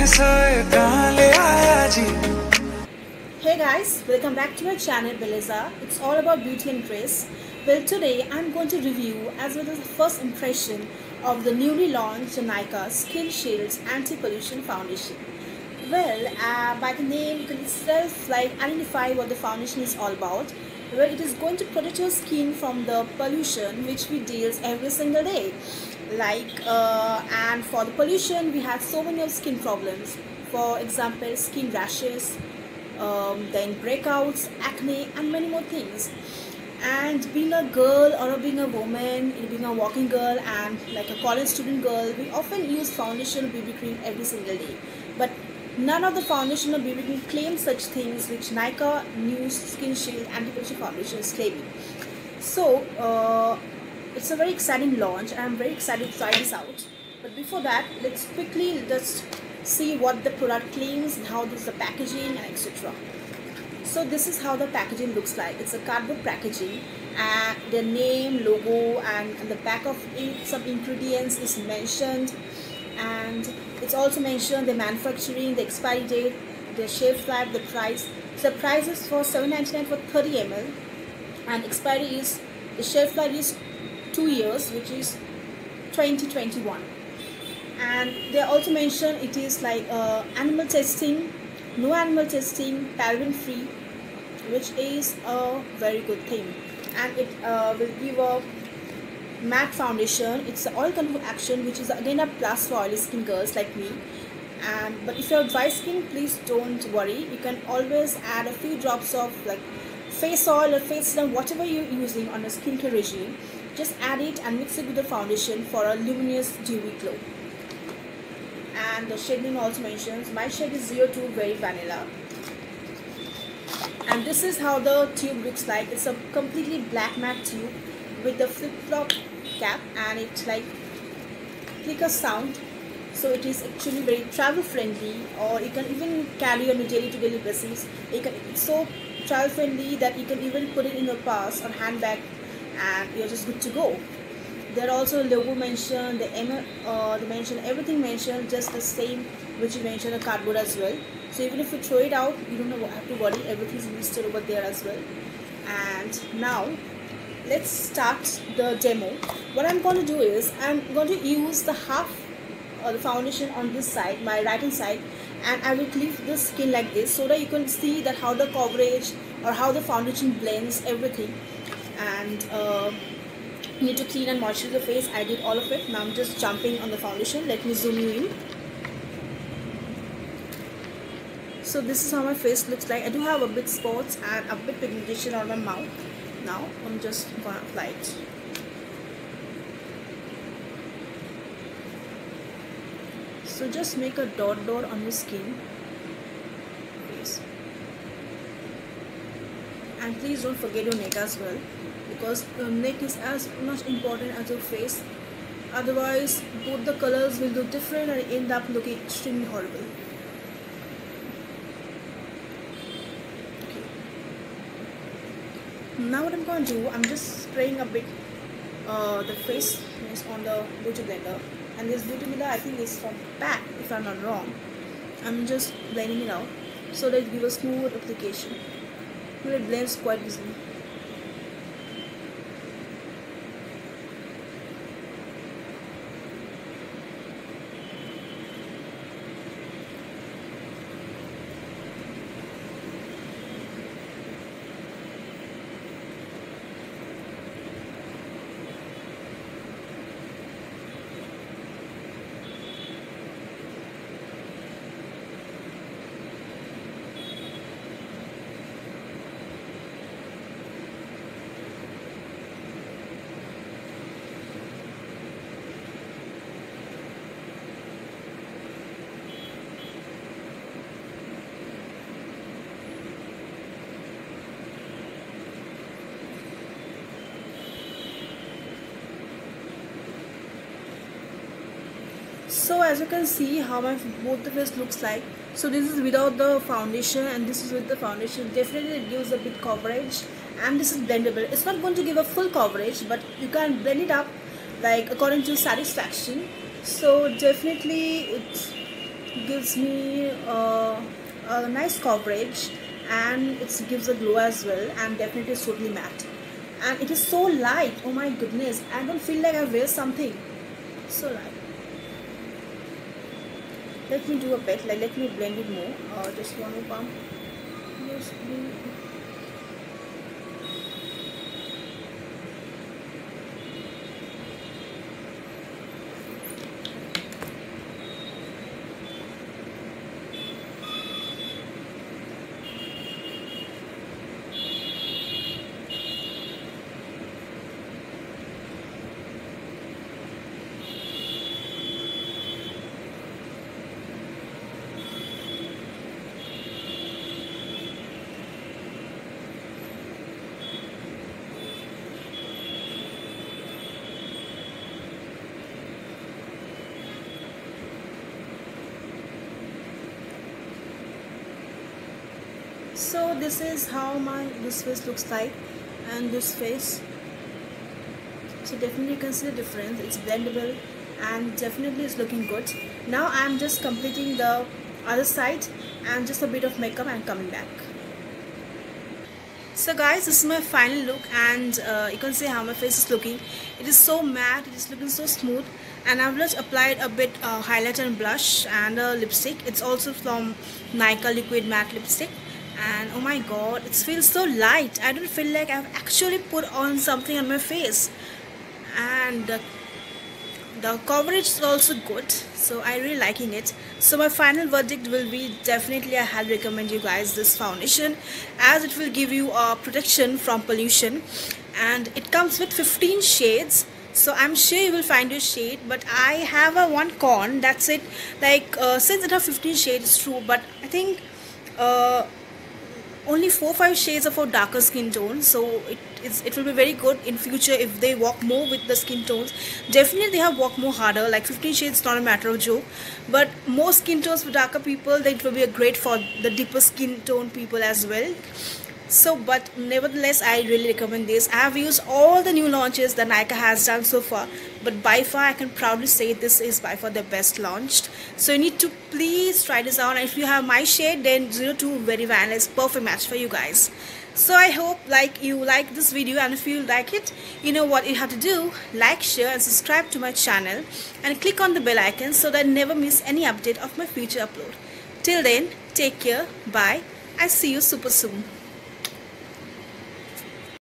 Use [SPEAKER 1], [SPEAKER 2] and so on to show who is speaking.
[SPEAKER 1] Hey guys, welcome back to my channel Beleza. It's all about beauty and grace. Well, today I'm going to review as well as the first impression of the newly launched NYKAA Skinshield Anti-Pollution Foundation. Well, by the name you can itself identify what the foundation is all about. Well, it is going to protect your skin from the pollution which we deal every single day. And for the pollution we have so many of skin problems. For example, skin rashes, then breakouts, acne, and many more things. And being a girl or being a woman, being a working girl and like a college student girl, we often use foundation or BB cream every single day. But none of the foundation or BB cream claim such things which NYKAA new Skinshield Anti-Pollution Foundation is claiming. So it's a very exciting launch and I'm very excited to try this out. But before that, let's quickly just see what the product claims and how this is the packaging and etc. So this is how the packaging looks like. It's a cardboard packaging and the name, logo, and on the back of it some ingredients is mentioned, and it's also mentioned the manufacturing, the expiry date, the shelf life, the price. So the price is for $7.99 for 30 ml and expiry is, the shelf life is 2 years, which is 2021. And they also mention it is animal testing, no animal testing, paraben free, which is a very good thing. And it will give a matte foundation. It's an oil control action, which is again a plus for oily skin girls like me. But if you have dry skin, please don't worry, you can always add a few drops of face oil or face serum, whatever you're using on a skincare regime. Just add it and mix it with the foundation for a luminous dewy glow. And the shade name also mentions, my shade is 02 Very Vanilla. And this is how the tube looks like. It's a completely black matte tube with the flip-flop cap, and it's like clicker sound, so it is actually very travel friendly, or you can even carry on a daily to daily basis. It's so travel friendly that you can even put it in your purse or handbag and you're just good to go. There also logo mentioned, the mention, everything mentioned, just the same which you mentioned the cardboard as well. So even if you throw it out, you don't have to worry, everything is listed over there as well. And now let's start the demo. What I'm going to do is I'm going to use the half the foundation on this side, my right hand side, and I will clip the skin like this so that you can see that how the coverage or how the foundation blends everything. And you need to clean and moisturize the face. I did all of it. Now I'm just jumping on the foundation. Let me zoom you in. So this is how my face looks like. I do have a bit spots and a bit pigmentation on my mouth. Now I'm just gonna apply it. So just make a dot on your skin, face. And please don't forget your neck as well, because your neck is as much important as your face. Otherwise both the colors will look different and end up looking extremely horrible. Okay. Now what I'm going to do, I'm just spraying a bit the face on the beauty blender, and this beauty blender I think is from PAC if I'm not wrong. I'm just blending it out so that it gives a smooth application. It blends quite easily. So as you can see how my both the face looks like. So this is without the foundation and this is with the foundation. Definitely it gives a bit coverage, and this is blendable. It's not going to give a full coverage, but you can blend it up like according to satisfaction. So definitely gives me a nice coverage, and it gives a glow as well, and definitely it's totally matte. And it is so light, oh my goodness, I don't feel like I wear something. So light. Let me do a bit, like let me blend it more. Just one more pump. Yes, so this is how this face looks like, and this face. So definitely you can see the difference. It's blendable and definitely it's looking good. Now I'm just completing the other side and just a bit of makeup and coming back. So guys, this is my final look, and you can see how my face is looking. It is so matte, it is looking so smooth, and I've just applied a bit highlighter and blush and a lipstick. It's also from NYKAA liquid matte lipstick, and oh my god, it feels so light. I don't feel like I've actually put on something on my face, and the coverage is also good, so I really liking it. So my final verdict will be, definitely I had recommend you guys this foundation, as it will give you protection from pollution, and it comes with 15 shades. So I'm sure you will find your shade, but I have a one con, that's it. Like since it has 15 shades, true, but I think only 4-5 shades are for darker skin tones, so it will be very good in future if they work more with the skin tones. Definitely they have worked more harder, like 15 shades not a matter of joke, but more skin tones for darker people, that will be a great for the deeper skin tone people as well. So but nevertheless I really recommend this. I have used all the new launches that NYKAA has done so far, but by far I can proudly say this is by far the best launched. So you need to please try this out, and if you have my shade, then 02 Very Vanilla is perfect match for you guys. So I hope you like this video, and if you like it, you know what you have to do: like, share and subscribe to my channel, and click on the bell icon so that I never miss any update of my future upload. Till then, take care, bye, I see you super soon.